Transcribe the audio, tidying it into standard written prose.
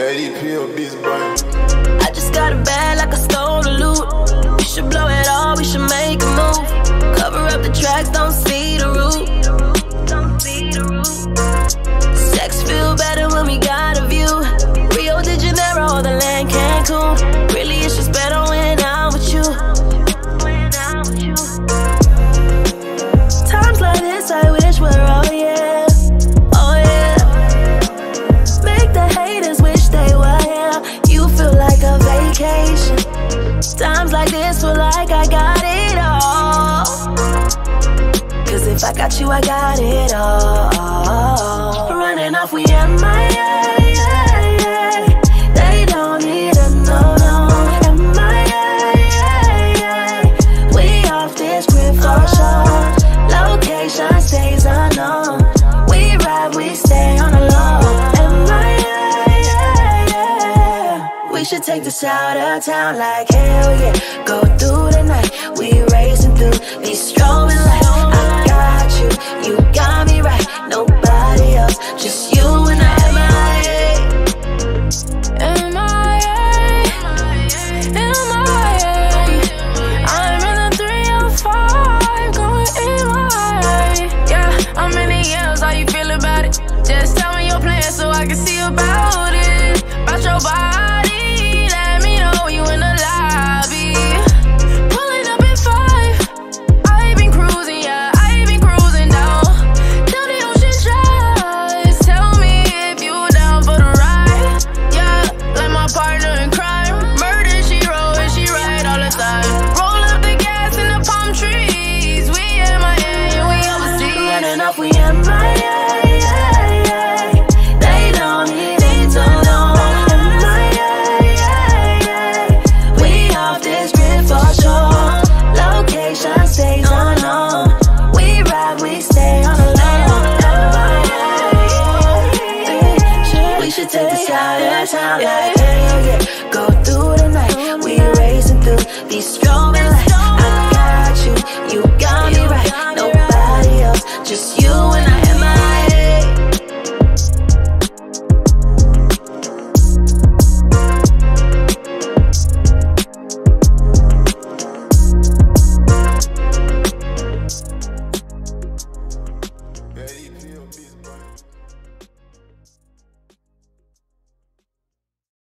ADP or bitch brain. I just got a bag like I stole the loot. We should blow it all, we should make a move. Cover up the tracks, don't see the root. Sex feel better when we got a view. Rio de Janeiro, the land Cancun. Really, it's just better when I'm with you. Times like this, I wish we're all yeah. Oh yeah. Make the haters wish they were here. You feel like a vacation. Times like this feel like I got it all. Cause if I got you, I got it all. Running off, we MIA. They don't need a no. MIA. We off this grid for sure. Location stays unknown. We ride, we stay on the low. MIA. We should take this out of town like hell yeah. Go through the night, we racing through these strobing lights. I got you, you got me right. Nobody else, just you and I. I'm in the 305, going MIA. Yeah, how many years, how you feel about it? Just tell me your plan so I can see about it. About your body.